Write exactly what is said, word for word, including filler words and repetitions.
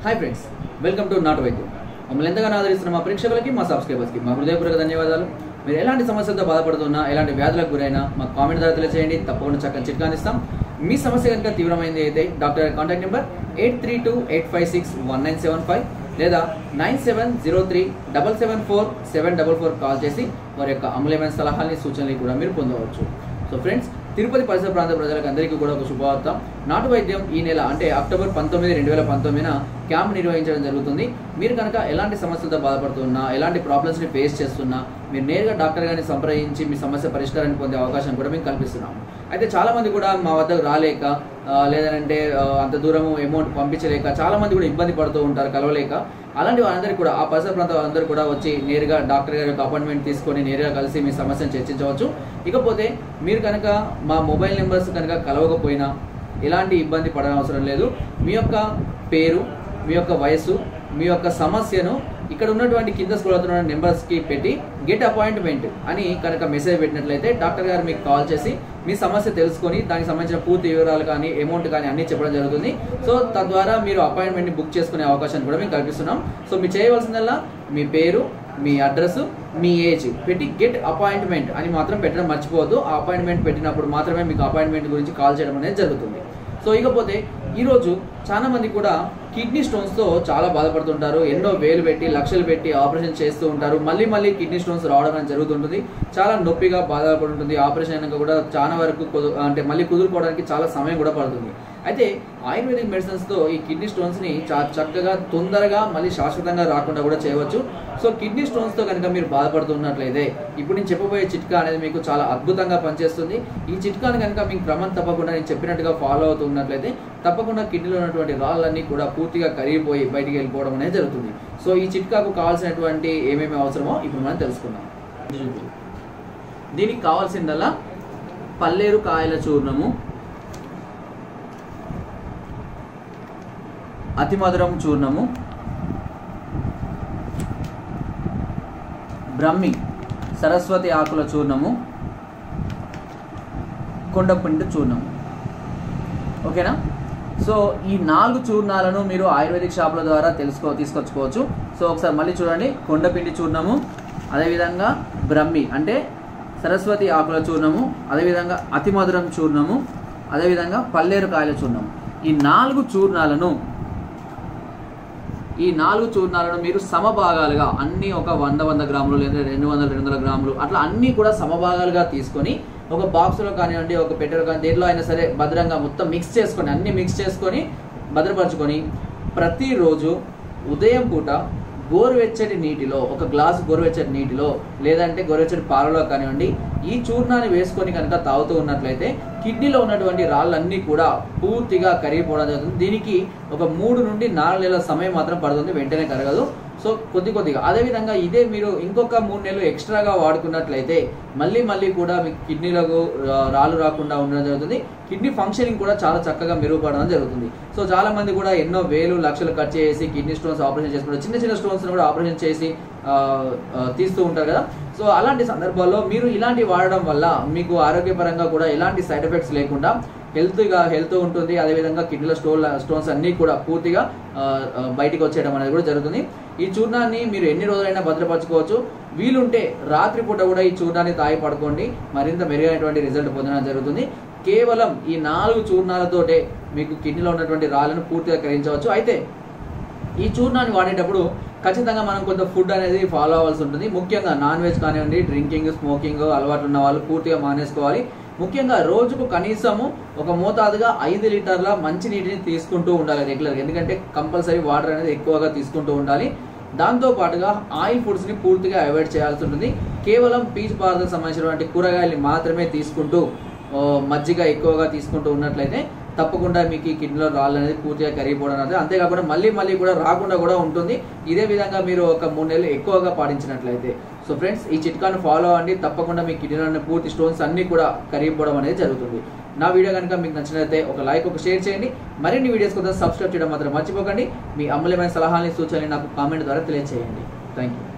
Hi friends, welcome to నాటు వైద్యం. మమ్మల్ని ఎంతగానో ఆదరిస్తున్న మా ప్రేక్షకులకి, మా సబ్స్క్రైబర్స్కి మా హృదయపూర్వక ధన్యవాదాలు. మీరు ఎలాంటి సమస్యలతో బాధపడుతున్నా, ఎలాంటి వ్యాధులకు గురైనా మాకు కామెంట్ ద్వారా తెలియజేయండి. తప్పకుండా చక్కని చిట్కాని ఇస్తాం. మీ సమస్య కనుక తీవ్రమైంది అయితే డాక్టర్ గారి contact number eight three two eight five six one nine seven five లేదా nine seven zero three double seven four seven double four call చేసి వారి యొక్క అమూల్యమైన సలహాలని, సూచనలు కూడా మీరు పొందవచ్చు. సో ఫ్రెండ్స్, తిరుపతి పరిసర ప్రాంత ప్రజలకు అందరికీ కూడా ఒక శుభవార్త. నాటు వైద్యం ఈ నెల అంటే అక్టోబర్ పంతొమ్మిది రెండు వేల పంతొమ్మిదిన క్యాంప్ నిర్వహించడం జరుగుతుంది. మీరు కనుక ఎలాంటి సమస్యలతో బాధపడుతున్నా, ఎలాంటి ప్రాబ్లమ్స్ని ఫేస్ చేస్తున్నా, మీరు నేరుగా డాక్టర్ గారిని సంప్రదించి మీ సమస్య పరిష్కారాన్ని పొందే అవకాశం కూడా మేము కల్పిస్తున్నాము. అయితే చాలామంది కూడా మా వద్దకు రాలేక, లేదంటే అంత దూరము అమౌంట్ పంపించలేక చాలామంది కూడా ఇబ్బంది పడుతూ ఉంటారు, కలవలేక. అలాంటి వాళ్ళందరికీ కూడా, ఆ పరిసర ప్రాంత వాళ్ళందరూ కూడా వచ్చి నేరుగా డాక్టర్ గారి యొక్క అపాయింట్మెంట్ తీసుకొని నేరుగా కలిసి మీ సమస్యను చర్చించవచ్చు. ఇకపోతే మీరు కనుక మా మొబైల్ నెంబర్స్ కనుక కలవకపోయినా ఎలాంటి ఇబ్బంది పడని అవసరం లేదు. మీ యొక్క పేరు, మీ యొక్క వయసు, మీ యొక్క సమస్యను ఇక్కడ ఉన్నటువంటి కింద స్క్రోల్ అవుతున్న నెంబర్స్కి పెట్టి గెట్ అపాయింట్మెంట్ అని కనుక మెసేజ్ పెట్టినట్లయితే డాక్టర్ గారు మీకు కాల్ చేసి మీ సమస్య తెలుసుకొని దానికి సంబంధించిన పూర్తి వివరాలు కానీ, అమౌంట్ కానీ అన్నీ చెప్పడం జరుగుతుంది. సో తద్వారా మీరు అపాయింట్మెంట్ని బుక్ చేసుకునే అవకాశాన్ని కూడా మేము కల్పిస్తున్నాం. సో మీరు చేయవలసిందల్లా మీ పేరు, మీ అడ్రస్, మీ ఏజ్ పెట్టి గెట్ అపాయింట్మెంట్ అని మాత్రం పెట్టడం మర్చిపోవద్దు. ఆ అపాయింట్మెంట్ పెట్టినప్పుడు మాత్రమే మీకు అపాయింట్మెంట్ గురించి కాల్ చేయడం అనేది జరుగుతుంది. సో ఇకపోతే ఈరోజు చాలా మంది కూడా కిడ్నీ స్టోన్స్తో చాలా బాధపడుతుంటారు. ఎన్నో వేలు పెట్టి, లక్షలు పెట్టి ఆపరేషన్ చేస్తూ ఉంటారు. మళ్ళీ మళ్ళీ కిడ్నీ స్టోన్స్ రావడం అనేది జరుగుతుంటుంది. చాలా నొప్పిగా బాధపడుతుంది. ఆపరేషన్ అయినాక కూడా చాలా వరకు అంటే మళ్ళీ కుదురుకోవడానికి చాలా సమయం కూడా పడుతుంది. అయితే ఆయుర్వేదిక్ మెడిసిన్స్తో ఈ కిడ్నీ స్టోన్స్ని చాలా చక్కగా, తొందరగా, మళ్ళీ శాశ్వతంగా రాకుండా కూడా చేయవచ్చు. సో కిడ్నీ స్టోన్స్తో కనుక మీరు బాధపడుతున్నట్లయితే ఇప్పుడు నేను చెప్పబోయే చిట్కా అనేది మీకు చాలా అద్భుతంగా పనిచేస్తుంది. ఈ చిట్కాని కనుక మీకు క్రమం తప్పకుండా నేను చెప్పినట్టుగా ఫాలో అవుతున్నట్లయితే తప్పకుండా కిడ్నీలో ఉన్నటువంటి రాళ్ళన్నీ కూడా పూర్తిగా కరిగిపోయి బయటికి వెళ్ళిపోవడం అనేది జరుగుతుంది. సో ఈ చిట్కాకు కావాల్సినటువంటి ఏమేమి అవసరమో ఇప్పుడు మనం తెలుసుకుందాం. దీనికి కావాల్సిందల్లా పల్లేరు కాయల చూర్ణము, అతిమధురం చూర్ణము, బ్రహ్మి సరస్వతి ఆకుల చూర్ణము, కొండపిండి చూర్ణము. ఓకేనా? సో ఈ నాలుగు చూర్ణాలను మీరు ఆయుర్వేదిక్ షాపుల ద్వారా తెలుసుకో తీసుకొచ్చుకోవచ్చు. సో ఒకసారి మళ్ళీ చూడండి. కొండపిండి చూర్ణము, అదేవిధంగా బ్రహ్మి అంటే సరస్వతి ఆకుల చూర్ణము, అదేవిధంగా అతిమధురం చూర్ణము, అదేవిధంగా పల్లేరు కాయల చూర్ణము. ఈ నాలుగు చూర్ణాలను ఈ నాలుగు చూర్ణాలను మీరు సమభాగాలుగా అన్నీ ఒక వంద వంద గ్రాములు లేదా రెండు వందల రెండు వందల గ్రాములు అట్లా అన్నీ కూడా సమభాగాలుగా తీసుకొని ఒక బాక్సులో కానివ్వండి, ఒక పెట్టెలో కానీ, దేంట్లో అయినా సరే భద్రంగా మొత్తం మిక్స్ చేసుకొని, అన్నీ మిక్స్ చేసుకొని భద్రపరచుకొని ప్రతిరోజు ఉదయం పూట గోరువెచ్చటి నీటిలో, ఒక గ్లాసు గోరువెచ్చటి నీటిలో లేదంటే గోరువెచ్చటి పాలలో కానివ్వండి, ఈ చూర్ణాన్ని వేసుకొని కనుక తాగుతూ ఉన్నట్లయితే కిడ్నీలో ఉన్నటువంటి రాళ్ళన్నీ కూడా పూర్తిగా కరిగిపోవడం జరుగుతుంది. దీనికి ఒక మూడు నుండి నాలుగు నెలల సమయం మాత్రం పడుతుంది, వెంటనే కరగదు. సో కొద్ది కొద్దిగా. అదేవిధంగా ఇదే మీరు ఇంకొక మూడు నెలలు ఎక్స్ట్రాగా వాడుకున్నట్లయితే మళ్ళీ మళ్ళీ కూడా మీకు కిడ్నీలకు రాళ్ళు రాకుండా ఉండడం జరుగుతుంది. కిడ్నీ ఫంక్షనింగ్ కూడా చాలా చక్కగా మెరుగుపడడం జరుగుతుంది. సో చాలా మంది కూడా ఎన్నో వేలు లక్షలు ఖర్చు చేసి కిడ్నీ స్టోన్స్ ఆపరేషన్ చేసుకుంటారు. చిన్న చిన్న స్టోన్స్ కూడా ఆపరేషన్ చేసి తీస్తూ ఉంటారు కదా. సో అలాంటి సందర్భాల్లో మీరు ఇలాంటి వాడడం వల్ల మీకు ఆరోగ్యపరంగా కూడా ఎలాంటి సైడ్ ఎఫెక్ట్స్ లేకుండా హెల్త్గా హెల్త్ ఉంటుంది. అదేవిధంగా కిడ్నీలో స్టోన్ స్టోన్స్ అన్నీ కూడా పూర్తిగా బయటికి వచ్చేయడం అనేది కూడా జరుగుతుంది. ఈ చూర్ణాన్ని మీరు ఎన్ని రోజులైనా భద్రపరచుకోవచ్చు. వీలుంటే రాత్రిపూట కూడా ఈ చూర్ణాన్ని తాగి పడుకోండి, మరింత మెరుగైనటువంటి రిజల్ట్ పొందడం జరుగుతుంది. కేవలం ఈ నాలుగు చూర్ణాలతోటే మీకు కిడ్నీలో ఉన్నటువంటి రాళ్ళను పూర్తిగా కరిగించవచ్చు. అయితే ఈ చూర్ణాన్ని వాడేటప్పుడు ఖచ్చితంగా మనం కొంత ఫుడ్ అనేది ఫాలో అవ్వాల్సి ఉంటుంది. ముఖ్యంగా నాన్ వెజ్ కానివ్వండి, డ్రింకింగ్, స్మోకింగ్ అలవాటు ఉన్న వాళ్ళు పూర్తిగా మానేసుకోవాలి. ముఖ్యంగా రోజుకు కనీసము ఒక మోతాదుగా ఐదు లీటర్ల మంచి నీటిని తీసుకుంటూ ఉండాలి రెగ్యులర్గా. ఎందుకంటే కంపల్సరీ వాటర్ అనేది ఎక్కువగా తీసుకుంటూ ఉండాలి. దాంతో పాటుగా ఆయిల్ ఫుడ్స్ని పూర్తిగా అవాయిడ్ చేయాల్సి ఉంటుంది. కేవలం పీచు పదార్థాలకు సంబంధించినటువంటి కూరగాయల్ని మాత్రమే తీసుకుంటూ, మజ్జిగ ఎక్కువగా తీసుకుంటూ ఉన్నట్లయితే తప్పకుండా మీకు ఈ కిడ్నీలో రాళ్ళు అనేది పూర్తిగా కరిగిపోవడం అనేది, అంతేకాకుండా మళ్ళీ మళ్ళీ కూడా రాకుండా కూడా ఉంటుంది. ఇదే విధంగా మీరు ఒక మూడు నెలలు ఎక్కువగా పాటించినట్లయితే. సో ఫ్రెండ్స్, ఈ చిట్కాను ఫాలో అవ్వండి. తప్పకుండా మీ కిడ్నీలో పూర్తి స్టోన్స్ అన్నీ కూడా కరిగిపోవడం అనేది జరుగుతుంది. నా వీడియో కనుక మీకు నచ్చినట్లయితే ఒక లైక్, ఒక షేర్ చేయండి. మరిన్ని వీడియోస్ కోసం సబ్స్క్రైబ్ చేయడం మాత్రం మర్చిపోకండి. మీ అమూల్యమైన సలహాలని, సూచనలు నాకు కామెంట్ ద్వారా తెలియజేయండి. Thank you.